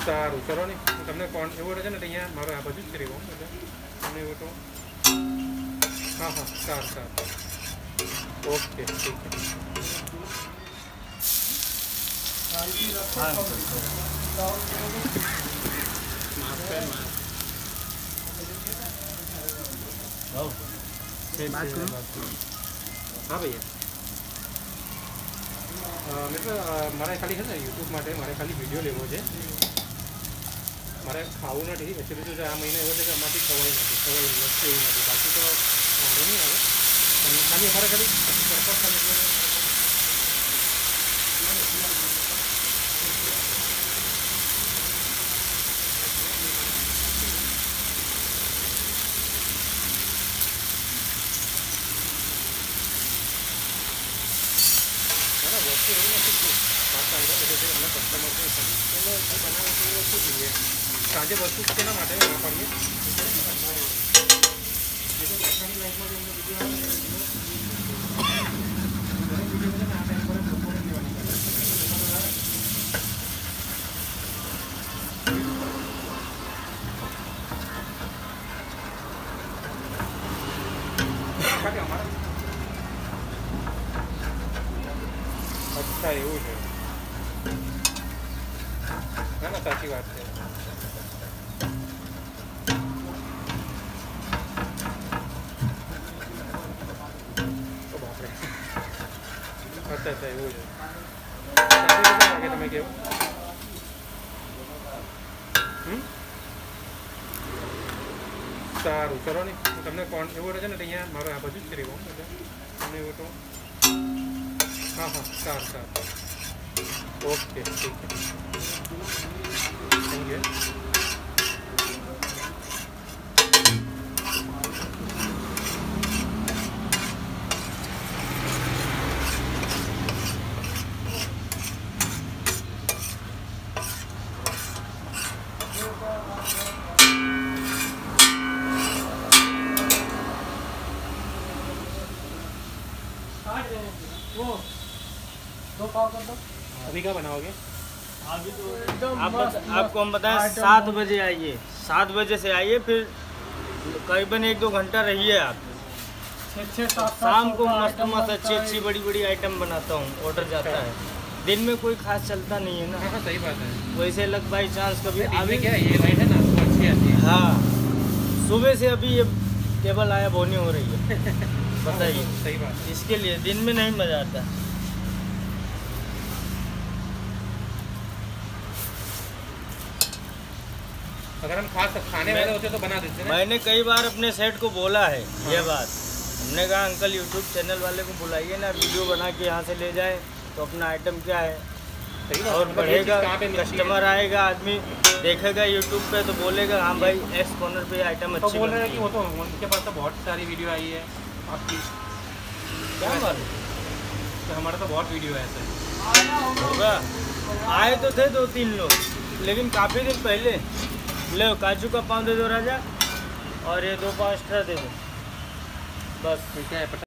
સારું ચલો ને હું તમને એવું છે ને અહીંયા મારો આ બાજુ જ કરી દઉં એટલે તમને એવું તો हाँ हाँ सार ओके ठीक है हाँ भैया मतलब मारे खाली है यूट्यूब माटे मारे खाली वीडियो लेवो है मारे खावू नहीं एक्चुअली जो आ महीने एवं कि अमारी खवाई नहीं वस्तु एवं नहीं बाकी तो वांधो नहीं आए खाली अमारे खाली पर्पज खाली वस्तु एवं नहीं बात अंदर એટલે અમને કસ્ટમર છે એટલે જે બનાવે છે એ વસ્તુ જોઈએ સાંજે વસ્તુ કેના માટે વાપરીએ એ તો બેઠાની લાઈફમાં જે અમને વિડીયો આવે દરેક વિડીયો છે ને આ ટાઈમ પર બપોરે લેવાની કરે અમારા अच्छा એવું છે ના ના સાચી વાત છે તો બાપરે अच्छा अच्छा એવું છે લાગે તમે કેવું સારું ચલો ને હું તમને એવું છે ને અહીંયા મારો આ બાજુ જ કરી દઉં એટલે તમને એવું તો हाँ हाँ सार ओके ठीक है थैंक यू वो दो पाव कर दो। अभी क्या बनाओगे? अभी तो आपको हम बताएं 7 बजे आइए, 7 बजे से आइए, फिर करीबन 1-2 घंटा रहिए आप। 6-7 शाम को मस्त मस्त अच्छी बड़ी बड़ी आइटम बनाता हूँ, ऑर्डर जाता है। दिन में कोई खास चलता नहीं है ना। हाँ सही बात है। वैसे लग बाई चांस कभी अभी क्या ये लाइट है ना तो अच्छी आती है। हाँ सुबह से अभी ये टेबल आया बोनी हो रही है बताइए। सही बात है। इसके लिए दिन में नहीं मजा आता। अगर हम खाने वाले होते तो बना देते ना। मैंने कई बार अपने सेट को बोला है ये बात। हमने कहा अंकल यूट्यूब चैनल वाले को बुलाइए ना, वीडियो बना के यहाँ से ले जाए तो अपना आइटम क्या है और बढ़ेगा, कस्टमर आएगा, आदमी देखेगा यूट्यूब पे तो बोलेगा हाँ भाई एक्स कॉर्नर पे आइटम अच्छी। तो बोल रहे हैं कि वो तो उनके पास तो बहुत सारी वीडियो आई है आपकी, क्या मालूम तो हमारा तो बहुत वीडियो है ऐसे होगा। आए तो थे 2-3 लोग, लेकिन काफ़ी दिन पहले। ले काजू का पाव दे दो राजा और ये 2 पाव एक्स्ट्रा दे दो बस। ठीक है।